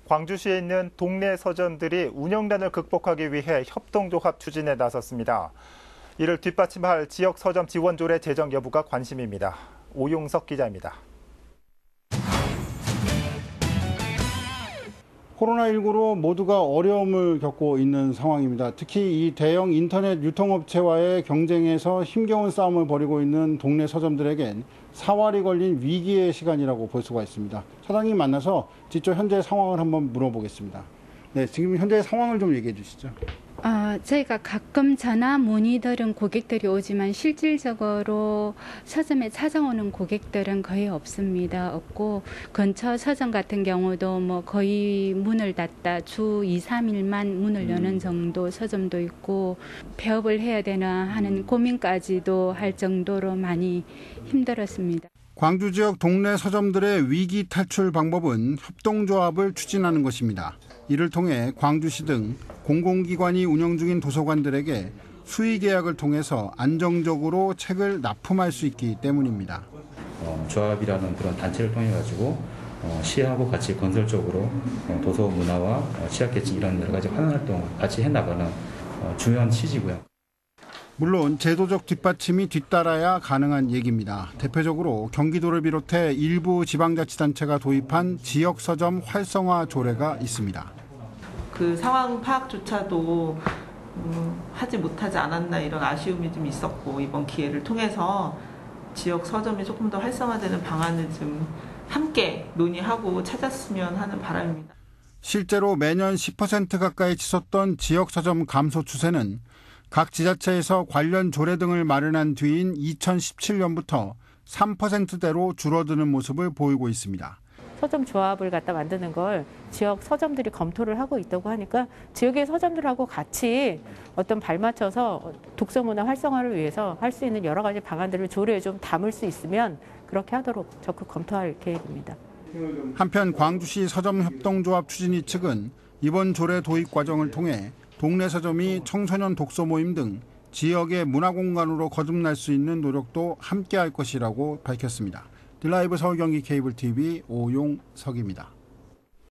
광주시에 있는 동네 서점들이 운영난을 극복하기 위해 협동조합 추진에 나섰습니다. 이를 뒷받침할 지역 서점 지원조례 제정 여부가 관심입니다. 오용석 기자입니다. 코로나19로 모두가 어려움을 겪고 있는 상황입니다. 특히 이 대형 인터넷 유통업체와의 경쟁에서 힘겨운 싸움을 벌이고 있는 동네 서점들에겐 사활이 걸린 위기의 시간이라고 볼 수가 있습니다. 사장님 만나서 직접 현재 상황을 한번 물어보겠습니다. 네, 지금 현재 상황을 좀 얘기해 주시죠. 저희가 가끔 전화 문의들은 고객들이 오지만 실질적으로 서점에 찾아오는 고객들은 거의 없고 근처 서점 같은 경우도 거의 문을 닫다 주 2, 3일만 문을 여는 정도 서점도 있고 폐업을 해야 되나 하는 고민까지도 할 정도로 많이 힘들었습니다. 광주 지역 동네 서점들의 위기 탈출 방법은 협동조합을 추진하는 것입니다. 이를 통해 광주시 등 공공기관이 운영 중인 도서관들에게 수의 계약을 통해서 안정적으로 책을 납품할 수 있기 때문입니다. 조합이라는 그런 단체를 통해 가지고 시하고 같이 건설적으로 도서 문화와 취약계층 이런 여러 가지 환원 활동을 같이 해나가는 중요한 취지고요. 물론 제도적 뒷받침이 뒤따라야 가능한 얘기입니다. 대표적으로 경기도를 비롯해 일부 지방자치단체가 도입한 지역 서점 활성화 조례가 있습니다. 그 상황 파악조차도 하지 못하지 않았나 이런 아쉬움이 좀 있었고 이번 기회를 통해서 지역 서점이 조금 더 활성화되는 방안을 좀 함께 논의하고 찾았으면 하는 바람입니다. 실제로 매년 10% 가까이 치솟던 지역 서점 감소 추세는 각 지자체에서 관련 조례 등을 마련한 뒤인 2017년부터 3%대로 줄어드는 모습을 보이고 있습니다. 서점 조합을 갖다 만드는 걸 지역 서점들이 검토를 하고 있다고 하니까 지역의 서점들하고 같이 어떤 발맞춰서 독서 문화 활성화를 위해서 할 수 있는 여러 가지 방안들을 조례에 좀 담을 수 있으면 그렇게 하도록 적극 검토할 계획입니다. 한편 광주시 서점협동조합 추진위 측은 이번 조례 도입 과정을 통해 동네 서점이 청소년 독서 모임 등 지역의 문화공간으로 거듭날 수 있는 노력도 함께할 것이라고 밝혔습니다. 딜라이브 서울경기 케이블 TV 오용석입니다.